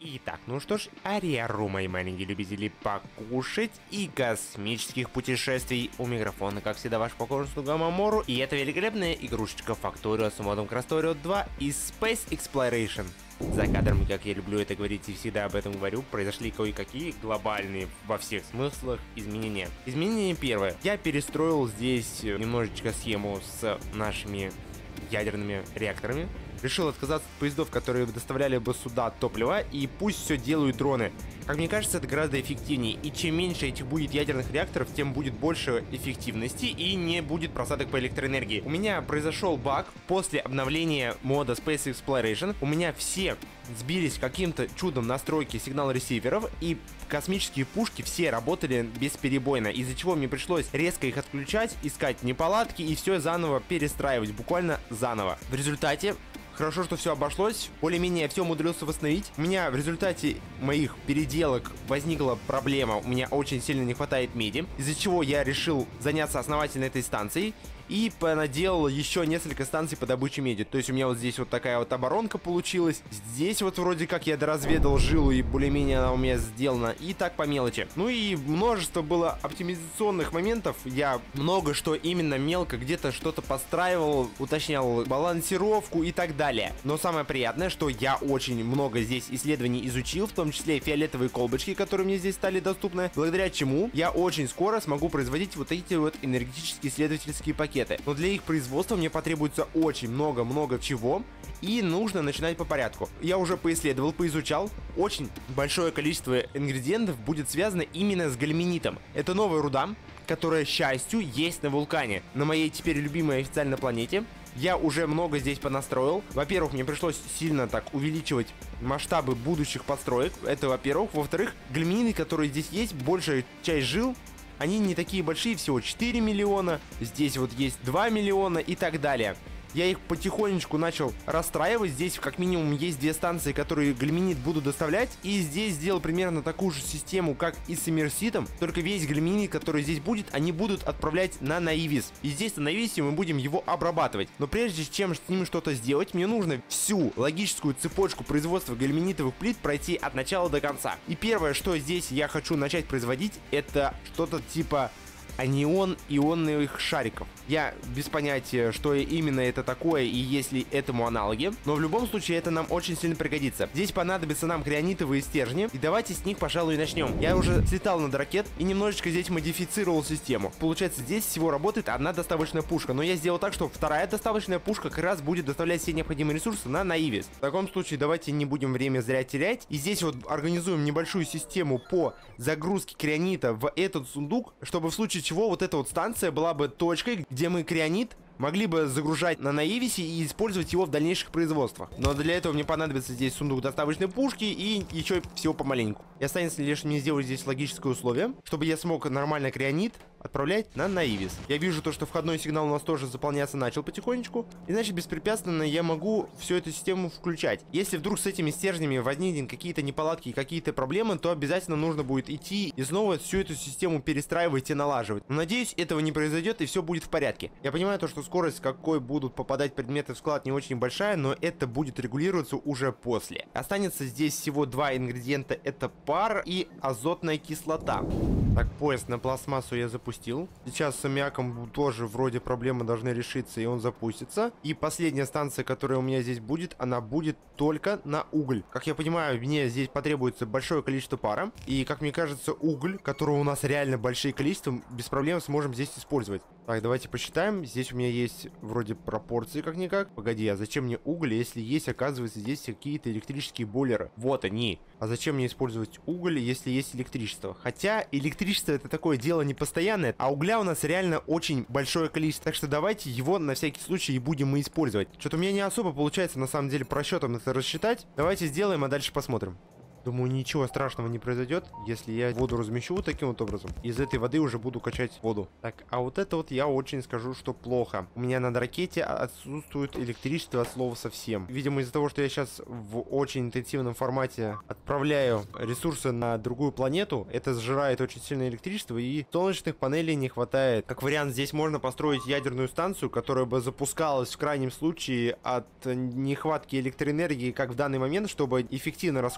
Итак, ну что ж, ариару, мои маленькие любители покушать и космических путешествий. У микрофона, как всегда, ваш покорный слуга Мамору. И это великолепная игрушечка Factorio с модом Crastorio 2 из Space Exploration. За кадром, как я люблю это говорить и всегда об этом говорю, произошли кое-какие глобальные во всех смыслах изменения. Изменение первое. Я перестроил здесь немножечко схему с нашими ядерными реакторами. Решил отказаться от поездов, которые доставляли бы сюда топливо, и пусть все делают дроны. Как мне кажется, это гораздо эффективнее, и чем меньше этих будет ядерных реакторов, тем будет больше эффективности и не будет просадок по электроэнергии. У меня произошел баг после обновления мода Space Exploration. У меня все сбились каким-то чудом настройки сигнал-ресиверов, и космические пушки все работали бесперебойно, из-за чего мне пришлось резко их отключать, искать неполадки и все заново перестраивать, буквально заново. В результате хорошо, что все обошлось, более-менее все умудрился восстановить. У меня в результате моих переделок возникла проблема, у меня очень сильно не хватает меди, из-за чего я решил заняться основательно этой станцией и понаделал еще несколько станций по добыче меди. То есть у меня вот здесь вот такая вот оборонка получилась. Здесь вот вроде как я доразведал жилу и более-менее она у меня сделана. И так по мелочи. Ну и множество было оптимизационных моментов. Я много что именно мелко где-то что-то подстраивал, уточнял балансировку и так далее. Но самое приятное, что я очень много здесь исследований изучил, в том числе фиолетовые колбочки, которые мне здесь стали доступны, благодаря чему я очень скоро смогу производить вот эти вот энергетические исследовательские пакеты. Но для их производства мне потребуется очень много чего, и нужно начинать по порядку. Я уже поисследовал, поизучал. Очень большое количество ингредиентов будет связано именно с гальминитом. Это новая руда, которая, к счастью, есть на вулкане, на моей теперь любимой официальной планете. Я уже много здесь понастроил. Во-первых, мне пришлось сильно так увеличивать масштабы будущих построек. Это во-первых. Во-вторых, гальминиты, которые здесь есть, большая часть жил, они не такие большие, всего 4 миллиона, здесь вот есть 2 миллиона и так далее. Я их потихонечку начал расстраивать. Здесь как минимум есть две станции, которые гальминит будут доставлять. И здесь сделал примерно такую же систему, как и с иммерситом. Только весь гальминит, который здесь будет, они будут отправлять на Наивис. И здесь на Наивисе мы будем его обрабатывать. Но прежде чем с ним что-то сделать, мне нужно всю логическую цепочку производства гальминитовых плит пройти от начала до конца. И первое, что здесь я хочу начать производить, это что-то типа анион ионных шариков. Я без понятия, что именно это такое и есть ли этому аналоги, но в любом случае это нам очень сильно пригодится. Здесь понадобятся нам гранитовые стержни, и давайте с них, пожалуй, и начнем. Я уже слетал над ракет и немножечко здесь модифицировал систему. Получается, здесь всего работает одна доставочная пушка, но я сделал так, что вторая доставочная пушка как раз будет доставлять все необходимые ресурсы на Наивис. В таком случае давайте не будем время зря терять, и здесь вот организуем небольшую систему по загрузке крионита в этот сундук, чтобы в случае чего вот эта вот станция была бы точкой, где мы крионит могли бы загружать на Наивисе и использовать его в дальнейших производствах. Но для этого мне понадобится здесь сундук доставочной пушки и еще всего помаленьку. И останется лишь мне сделать здесь логическое условие, чтобы я смог нормально крионит отправлять на Наивис. Я вижу то, что входной сигнал у нас тоже заполняться начал потихонечку. И значит, беспрепятственно я могу всю эту систему включать. Если вдруг с этими стержнями возникнут какие-то неполадки и какие-то проблемы, то обязательно нужно будет идти и снова всю эту систему перестраивать и налаживать. Но надеюсь, этого не произойдет и все будет в порядке. Я понимаю то, что скорость, с какой будут попадать предметы в склад, не очень большая, но это будет регулироваться уже после. Останется здесь всего два ингредиента, это пар и азотная кислота. Так, поезд на пластмассу я запустил. Сейчас с аммиаком тоже вроде проблемы должны решиться, и он запустится. И последняя станция, которая у меня здесь будет, она будет только на уголь. Как я понимаю, мне здесь потребуется большое количество пара. И, как мне кажется, уголь, которого у нас реально большие количества, без проблем сможем здесь использовать. Так, давайте посчитаем. Здесь у меня есть вроде пропорции как-никак. Погоди, а зачем мне уголь, если есть, оказывается, здесь какие-то электрические бойлеры? Вот они. А зачем мне использовать уголь, если есть электричество? Хотя электричество это такое дело непостоянное, а угля у нас реально очень большое количество. Так что давайте его на всякий случай и будем мы использовать. Что-то у меня не особо получается на самом деле просчетом это рассчитать. Давайте сделаем, а дальше посмотрим. Думаю, ничего страшного не произойдет, если я воду размещу вот таким вот образом. Из этой воды уже буду качать воду. Так, а вот это вот я очень скажу, что плохо. У меня на ракете отсутствует электричество от слова совсем. Видимо, из-за того, что я сейчас в очень интенсивном формате отправляю ресурсы на другую планету, это сжирает очень сильное электричество, и солнечных панелей не хватает. Как вариант, здесь можно построить ядерную станцию, которая бы запускалась в крайнем случае от нехватки электроэнергии, как в данный момент, чтобы эффективно расходовалось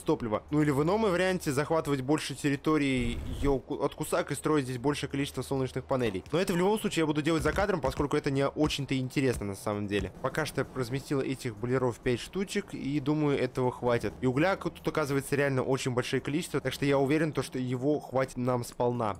топлива. Ну или в ином варианте захватывать больше территории от Кусак и строить здесь большее количество солнечных панелей. Но это в любом случае я буду делать за кадром, поскольку это не очень-то интересно на самом деле. Пока что я разместил этих бойлеров 5 штучек, и думаю, этого хватит. И угля тут оказывается реально очень большое количество, так что я уверен, что его хватит нам сполна.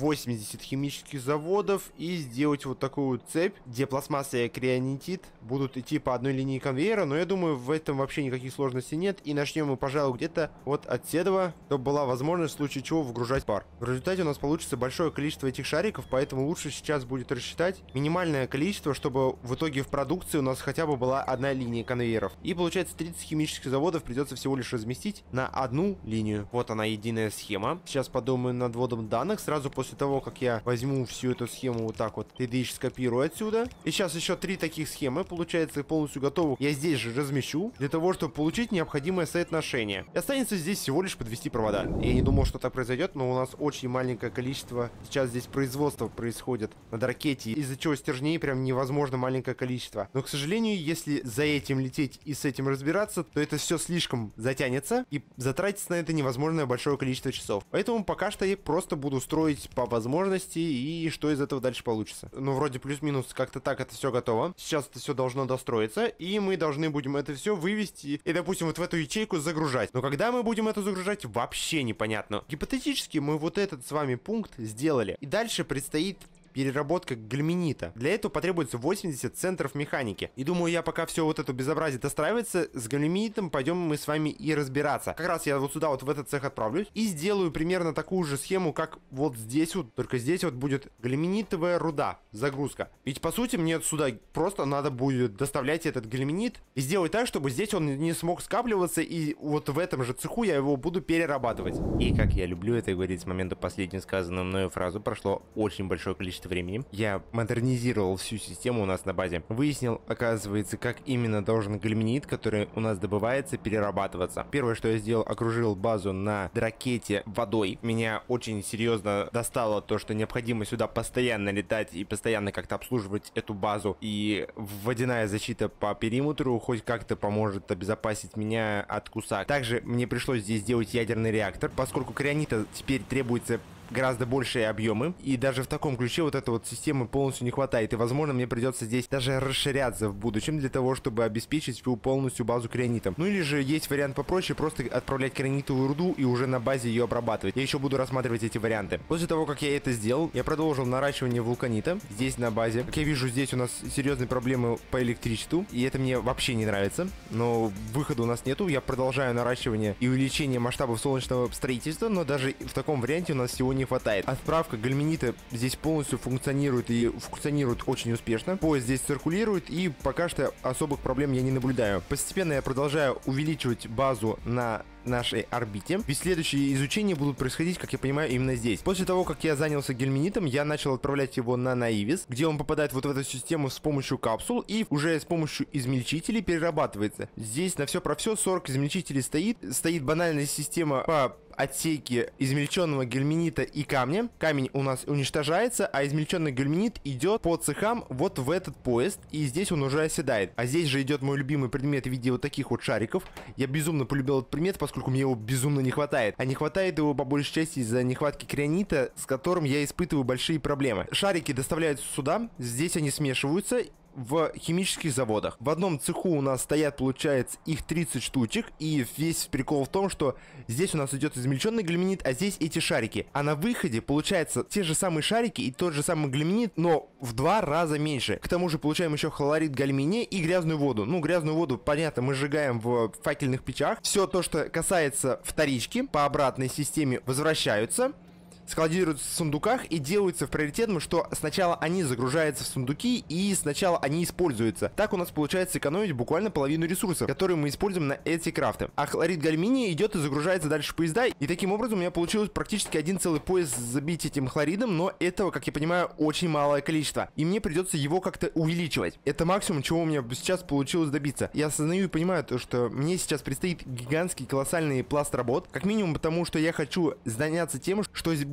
80 химических заводов и сделать вот такую цепь, где пластмасса и крианитит будут идти по одной линии конвейера, но я думаю, в этом вообще никаких сложностей нет. И начнем мы, пожалуй, где-то вот от седова, чтобы была возможность в случае чего вгружать пар. В результате у нас получится большое количество этих шариков, поэтому лучше сейчас будет рассчитать минимальное количество, чтобы в итоге в продукции у нас хотя бы была одна линия конвейеров. И получается 30 химических заводов придется всего лишь разместить на одну линию. Вот она, единая схема. Сейчас подумаю над вводом данных. Сразу после того, как я возьму всю эту схему вот так вот, TDH скопирую отсюда. И сейчас еще 3 таких схемы, получается, полностью готовы. Я здесь же размещу, для того, чтобы получить необходимое соотношение. И останется здесь всего лишь подвести провода. Я не думал, что так произойдет, но у нас очень маленькое количество сейчас здесь производства происходит над ракете, из-за чего стержней прям невозможно маленькое количество. Но, к сожалению, если за этим лететь и с этим разбираться, то это все слишком затянется и затратится на это невозможное большое количество часов. Поэтому пока что я просто буду строить по возможности, и что из этого дальше получится. Ну, вроде плюс-минус как-то так это все готово. Сейчас это все должно достроиться, и мы должны будем это все вывести и, допустим, вот в эту ячейку загружать. Но когда мы будем это загружать, вообще непонятно. Гипотетически мы вот этот с вами пункт сделали, и дальше предстоит переработка гальминита. Для этого потребуется 80 центров механики. И думаю, я пока все вот это безобразие достраивается, с гальминитом пойдем мы с вами и разбираться. Как раз я вот сюда вот в этот цех отправлюсь и сделаю примерно такую же схему, как вот здесь вот. Только здесь вот будет гальминитовая руда, загрузка. Ведь по сути мне сюда просто надо будет доставлять этот гальминит и сделать так, чтобы здесь он не смог скапливаться, и вот в этом же цеху я его буду перерабатывать. И как я люблю это говорить, с момента последней сказанной мною фразы прошло очень большое количество времени. Я модернизировал всю систему у нас на базе. Выяснил, оказывается, как именно должен гальминит, который у нас добывается, перерабатываться. Первое, что я сделал, окружил базу на дракете водой. Меня очень серьезно достало то, что необходимо сюда постоянно летать и постоянно как-то обслуживать эту базу. И водяная защита по периметру хоть как-то поможет обезопасить меня от кусак. Также мне пришлось здесь сделать ядерный реактор, поскольку крианита теперь требуется гораздо большие объемы, и даже в таком ключе вот этой вот системы полностью не хватает, и возможно мне придется здесь даже расширяться в будущем для того, чтобы обеспечить всю полностью базу крианитом. Ну или же есть вариант попроще, просто отправлять крианитовую руду и уже на базе ее обрабатывать. Я еще буду рассматривать эти варианты. После того, как я это сделал, я продолжил наращивание вулканита здесь на базе. Как я вижу, здесь у нас серьезные проблемы по электричеству, и это мне вообще не нравится, но выхода у нас нету. Я продолжаю наращивание и увеличение масштабов солнечного строительства, но даже в таком варианте у нас всего не хватает. Отправка гальминита здесь полностью функционирует, и функционирует очень успешно. Поезд здесь циркулирует, и пока что особых проблем я не наблюдаю. Постепенно я продолжаю увеличивать базу на нашей орбите. Ведь следующие изучения будут происходить, как я понимаю, именно здесь. После того, как я занялся гальминитом, я начал отправлять его на Наивис, где он попадает вот в эту систему с помощью капсул и уже с помощью измельчителей перерабатывается. Здесь на все про все 40 измельчителей стоит банальная система по отсеки измельченного гальминита и камня. Камень у нас уничтожается, а измельченный гальминит идет по цехам вот в этот поезд, и здесь он уже оседает. А здесь же идет мой любимый предмет в виде вот таких вот шариков. Я безумно полюбил этот предмет, поскольку мне его безумно не хватает. А не хватает его по большей части из-за нехватки крианита, с которым я испытываю большие проблемы. Шарики доставляются сюда, здесь они смешиваются в химических заводах. В одном цеху у нас стоят, получается, их 30 штучек, и весь прикол в том, что здесь у нас идет измельченный гальминит, а здесь эти шарики. А на выходе получается те же самые шарики и тот же самый гальминит, но в 2 раза меньше. К тому же получаем еще хлорид гальминия и грязную воду. Ну, грязную воду, понятно, мы сжигаем в факельных печах. Все то, что касается вторички, по обратной системе возвращаются, складируются в сундуках и делаются в приоритетном, что сначала они загружаются в сундуки и сначала они используются. Так у нас получается экономить буквально половину ресурсов, которые мы используем на эти крафты. А хлорид гальминия идет и загружается дальше в поезда, и таким образом у меня получилось практически один целый поезд забить этим хлоридом, но этого, как я понимаю, очень малое количество, и мне придется его как-то увеличивать. Это максимум, чего у меня сейчас получилось добиться. Я осознаю и понимаю то, что мне сейчас предстоит гигантский колоссальный пласт работ, как минимум потому, что я хочу заняться тем, что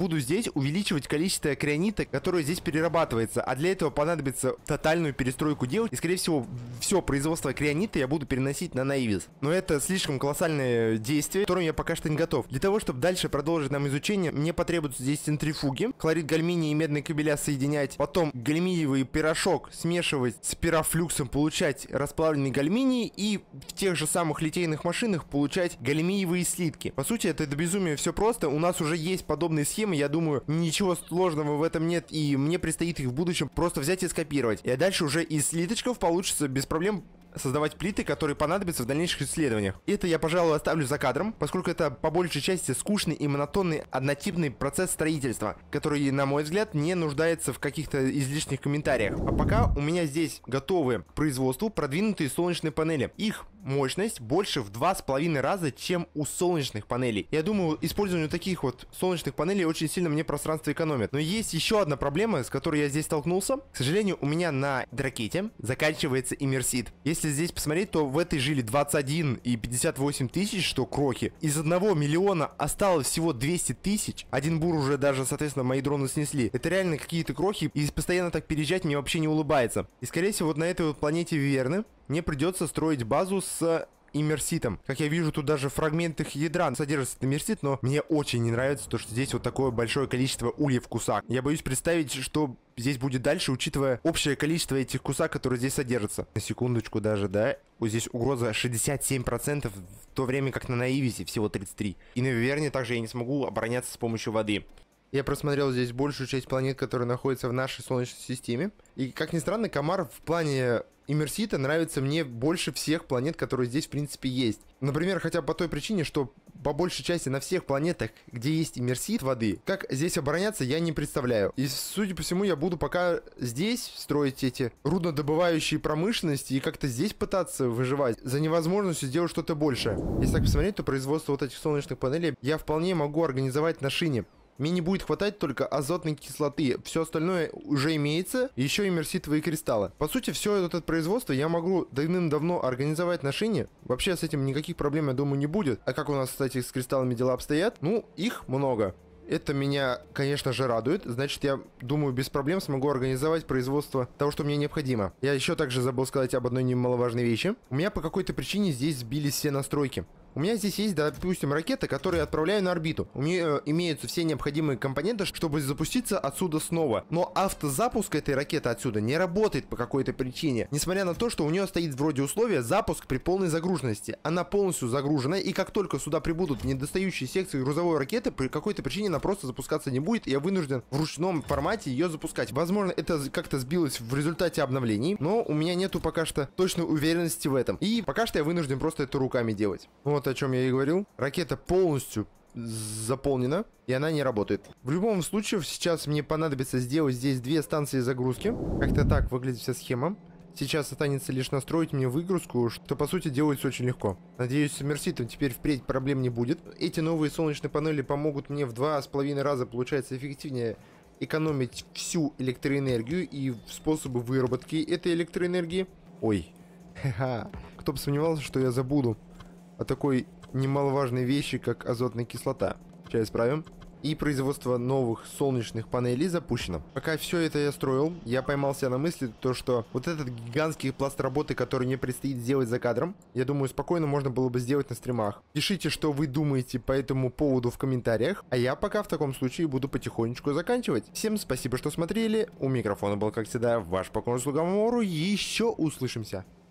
буду здесь увеличивать количество крионита, которое здесь перерабатывается. А для этого понадобится тотальную перестройку делать. И, скорее всего, все производство крионита я буду переносить на Наивис. Но это слишком колоссальное действие, к которому я пока что не готов. Для того, чтобы дальше продолжить нам изучение, мне потребуются здесь центрифуги, хлорид гальминия и медные кабеля соединять, потом гальминиевый порошок смешивать с пирофлюксом, получать расплавленный гальминий и в тех же самых литейных машинах получать гальмиевые слитки. По сути, это до безумия все просто. У нас уже есть подобные схемы, я думаю, ничего сложного в этом нет, и мне предстоит их в будущем просто взять и скопировать. И дальше уже из слиточков получится без проблем создавать плиты, которые понадобятся в дальнейших исследованиях. Это я, пожалуй, оставлю за кадром, поскольку это по большей части скучный и монотонный однотипный процесс строительства, который, на мой взгляд, не нуждается в каких-то излишних комментариях. А пока у меня здесь готовы к производству продвинутые солнечные панели. Их мощность больше в 2,5 раза, чем у солнечных панелей. Я думаю, использование таких вот солнечных панелей очень сильно мне пространство экономит. Но есть еще одна проблема, с которой я здесь столкнулся. К сожалению, у меня на ракете заканчивается иммерсит. Если здесь посмотреть, то в этой жили 21 и 58 тысяч, что крохи. Из 1 миллиона осталось всего 200 тысяч. Один бур уже даже, соответственно, мои дроны снесли. Это реально какие-то крохи, и постоянно так переезжать мне вообще не улыбается. И, скорее всего, вот на этой вот планете Верны мне придется строить базу с иммерситом. Как я вижу, тут даже в фрагментах ядра содержится иммерсит, но мне очень не нравится то, что здесь вот такое большое количество ульев кусак. Я боюсь представить, что здесь будет дальше, учитывая общее количество этих кусак, которые здесь содержатся. На секундочку даже, да? Вот здесь угроза 67%, в то время как на Наивисе всего 33%. И на Виверне также я не смогу обороняться с помощью воды. Я просмотрел здесь большую часть планет, которые находятся в нашей Солнечной системе. И, как ни странно, Комар в плане иммерсита нравится мне больше всех планет, которые здесь, в принципе, есть. Например, хотя бы по той причине, что по большей части на всех планетах, где есть иммерсит воды, как здесь обороняться, я не представляю. И, судя по всему, я буду пока здесь строить эти руднодобывающие промышленности и как-то здесь пытаться выживать, за невозможностью сделать что-то большее. Если так посмотреть, то производство вот этих солнечных панелей я вполне могу организовать на шине. Мне не будет хватать только азотной кислоты. Все остальное уже имеется. Еще иммерситовые кристаллы. По сути, все это производство я могу давным-давно организовать на шине. Вообще с этим никаких проблем, я думаю, не будет. А как у нас, кстати, с кристаллами дела обстоят? Ну, их много. Это меня, конечно же, радует. Значит, я думаю, без проблем смогу организовать производство того, что мне необходимо. Я еще также забыл сказать об одной немаловажной вещи. У меня по какой-то причине здесь сбились все настройки. У меня здесь есть, допустим, ракета, которую я отправляю на орбиту. У нее имеются все необходимые компоненты, чтобы запуститься отсюда снова. Но автозапуск этой ракеты отсюда не работает по какой-то причине. Несмотря на то, что у нее стоит вроде условия запуск при полной загруженности. Она полностью загружена, и как только сюда прибудут недостающие секции грузовой ракеты, при какой-то причине она просто запускаться не будет, и я вынужден в ручном формате ее запускать. Возможно, это как-то сбилось в результате обновлений, но у меня нету пока что точной уверенности в этом. И пока что я вынужден просто это руками делать. Вот о чем я и говорил. Ракета полностью заполнена, и она не работает. В любом случае, сейчас мне понадобится сделать здесь 2 станции загрузки. Как-то так выглядит вся схема. Сейчас останется лишь настроить мне выгрузку, что по сути делается очень легко. Надеюсь, с иммерситом теперь впредь проблем не будет. Эти новые солнечные панели помогут мне в 2,5 раза, получается, эффективнее экономить всю электроэнергию и способы выработки этой электроэнергии. Ой, ха-ха. Кто бы сомневался, что я забуду о такой немаловажной вещи, как азотная кислота. Сейчас исправим. И производство новых солнечных панелей запущено. Пока все это я строил, я поймал себя на мысли, то что вот этот гигантский пласт работы, который мне предстоит сделать за кадром, я думаю, спокойно можно было бы сделать на стримах. Пишите, что вы думаете по этому поводу в комментариях, а я пока в таком случае буду потихонечку заканчивать. Всем спасибо, что смотрели. У микрофона был, как всегда, ваш покорный слуга Мамору. Еще услышимся.